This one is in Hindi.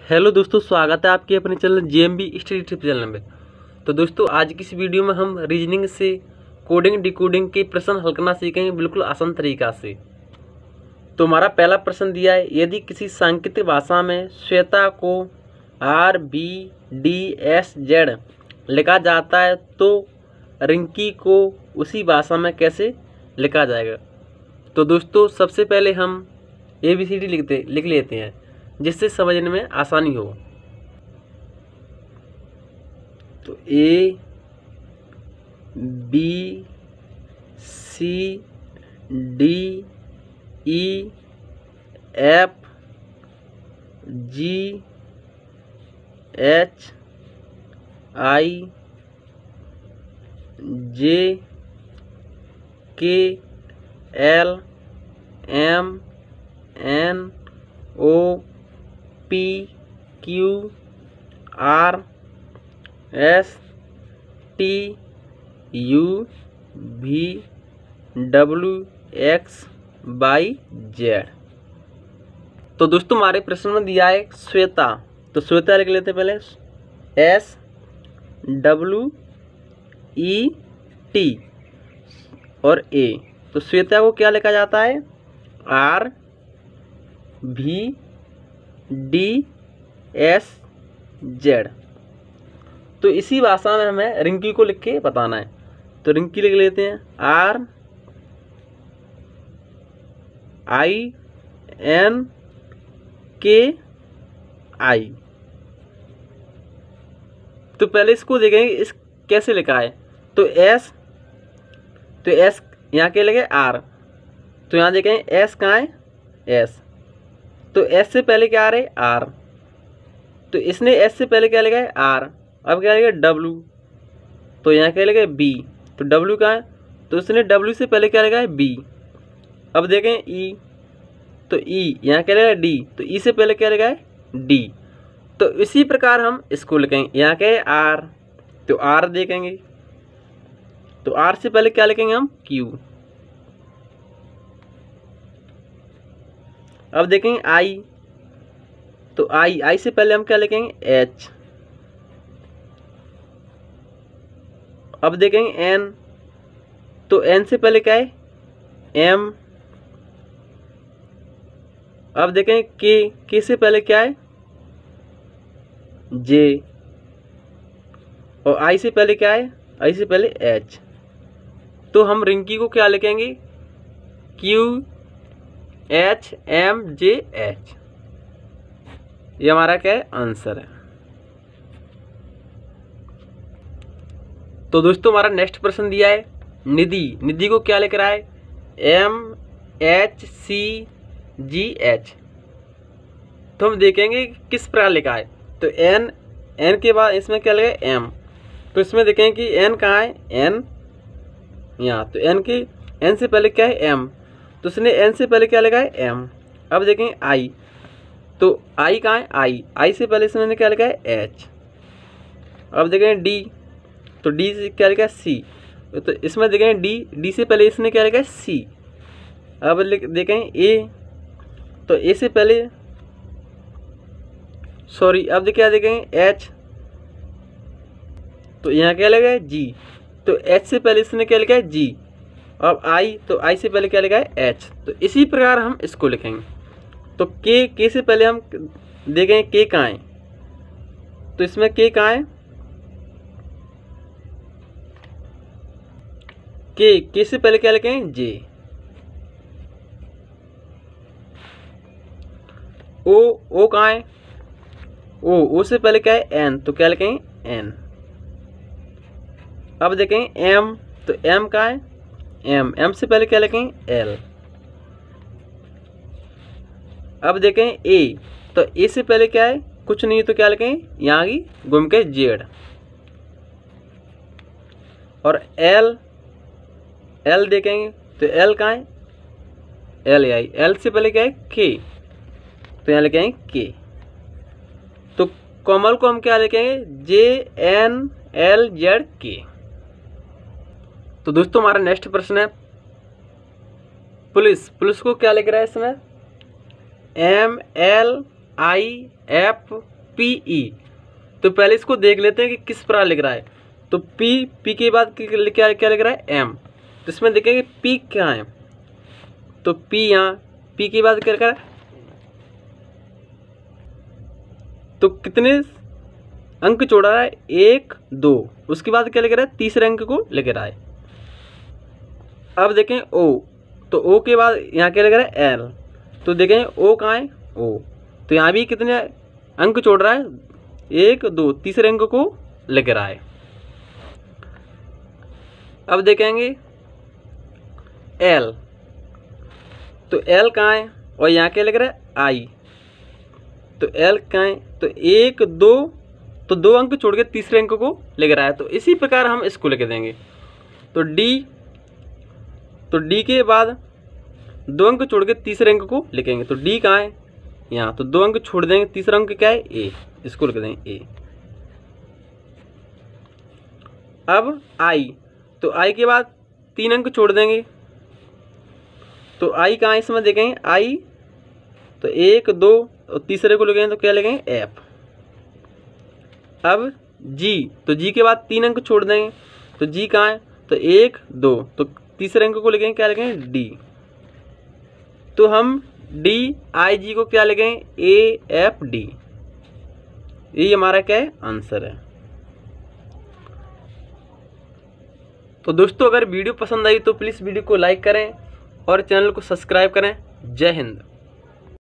हेलो दोस्तों, स्वागत है आपके अपने channel JMB study tip channel में। तो दोस्तों, आज की इस वीडियो में हम रीजनिंग से कोडिंग डिकोडिंग के प्रश्न हल करना सीखेंगे बिल्कुल आसान तरीका से। तो हमारा पहला प्रश्न दिया है, यदि किसी सांकेतिक भाषा में श्वेता को RBDSZ लिखा जाता है तो रिंकी को उसी भाषा में कैसे लिखा जाएगा। तो दोस्तों, सबसे पहले हम ABCD लिख लेते हैं जिससे समझने में आसानी हो। तो ABCDEFGHIJKLMNOPQRSTUVWXYZ। तो दोस्तों, हमारे प्रश्न में दिया है श्वेता, तो श्वेता लिख लेते हैं पहले SWET और A। तो श्वेता को क्या लिखा जाता है RBDSZ। तो इसी भाषा में हमें रिंकी को लिख के बताना है। तो रिंकी लिख लेते हैं RINKI। तो पहले इसको देखेंगे इस कैसे लिखा है। तो S यहाँ के लगे R, तो यहाँ देखेंगे S कहाँ है S, तो S से पहले क्या आ रहा है R, तो इसने S से पहले क्या लिखा है R, अब क्या लिखा है W, तो यहाँ क्या लिखा है B, तो W कहाँ है, तो इसने W से पहले क्या लिखा है B। अब देखें E, तो E यहाँ क्या लिखा है D, तो E से पहले क्या लिखा है D। तो इसी प्रकार हम इसको लिखेंगे, यहाँ क्या है R, तो R देखेंगे, तो R से पहले क्या लिखेंगे हम Q। अब देखेंगे I, तो I से पहले हम क्या लिखेंगे H। अब देखेंगे N, तो N से पहले क्या है M। अब देखेंगे K से पहले क्या है J, और I से पहले क्या है, I से पहले H। तो हम रिंकी को क्या लिखेंगे QHMJH। ये हमारा क्या है आंसर है। तो दोस्तों, हमारा नेक्स्ट प्रश्न दिया है निधि को क्या लिख रहा है MHCGH। तो हम देखेंगे किस प्रकार लिखा है। तो N के बाद इसमें क्या लगा M, तो इसमें देखेंगे कि N कहाँ है N यहाँ, तो N से पहले क्या है M, तो उसने N से पहले क्या लिखा है M। अब देखेंगे I, तो I कहाँ है I से पहले इसने क्या लिखा है H। अब देखेंगे D, तो D से क्या लिखा है C, तो इसमें देखेंगे D से पहले इसने क्या लिखा है C। अब देखेंगे A, तो A से पहले अब क्या देखेंगे H, तो यहाँ क्या लिखा है G, तो H से पहले इसने क्या लिखा है G। अब I, तो I से पहले क्या लिखा है H। तो इसी प्रकार हम इसको लिखेंगे। तो K से पहले हम देखेंगे K कहाँ है, तो इसमें K कहाँ है K से पहले क्या लिखेंगे J। O कहाँ है O से पहले क्या है N, तो क्या लिखेंगे N। अब देखेंगे M, तो M कहाँ है M से पहले क्या लिखेंगे L। अब देखें A, तो A से पहले क्या है कुछ नहीं, तो क्या लिखेंगे यहाँ की घूम के Z। और L देखेंगे, तो L कहाँ है L से पहले क्या है K, तो यहाँ लिखेंगे K। तो कमल को हम क्या लिखेंगे JNLZK। तो दोस्तों, हमारा नेक्स्ट प्रश्न है पुलिस को क्या लिख रहा है इसमें MLIFE पी ई। तो पहले इसको देख लेते हैं कि किस प्रकार लिख रहा है। तो पी के बाद क्या क्या लिख रहा है, एम। तो इसमें देखेंगे पी क्या है, तो पी यहाँ पी के बाद क्या लिख रहा है, तो कितने अंक जोड़ा रहा है, 1 2। उसके बाद क्या लिख रहा है, तीसरे अंक को लिख रहा है। अब देखें ओ, तो ओ के बाद यहाँ क्या लिख रहा है, एल। तो देखें ओ कहाँ है, ओ। तो यहाँ भी कितने अंक जोड़ रहा है, 1 2, तीसरे अंक को लिख रहा है। अब देखेंगे एल, तो एल कहाँ है और यहाँ क्या लिख रहा है, आई। तो एल कहाँ है, तो 1 2, तो 2 अंक छोड़ के तीसरे अंक को लिख रहा है। तो इसी प्रकार हम इसको लिख देंगे। तो डी के बाद 2 अंक छोड़ के तीसरे अंक को लिखेंगे। तो डी कहाँ है, यहाँ। तो 2 अंक छोड़ देंगे, तीसरा अंक क्या है, ए। इसको लिख देंगे ए। अब आई, तो आई के बाद 3 अंक छोड़ देंगे। तो आई कहाँ है, इसमें देखेंगे आई, तो 1 2 और तीसरे को लिखेंगे तो क्या लिखेंगे, एफ। अब जी, तो जी के बाद 3 अंक छोड़ देंगे। तो जी कहाँ है, तो 1 2, तो तीसरे अंक को लिखेंगे, क्या लिखेंगे, डी। तो हम डी आई जी को क्या लिखेंगे, ए एफ डी। ये हमारा क्या है, आंसर है। तो दोस्तों अगर वीडियो पसंद आई तो प्लीज़ वीडियो को लाइक करें और चैनल को सब्सक्राइब करें। जय हिंद।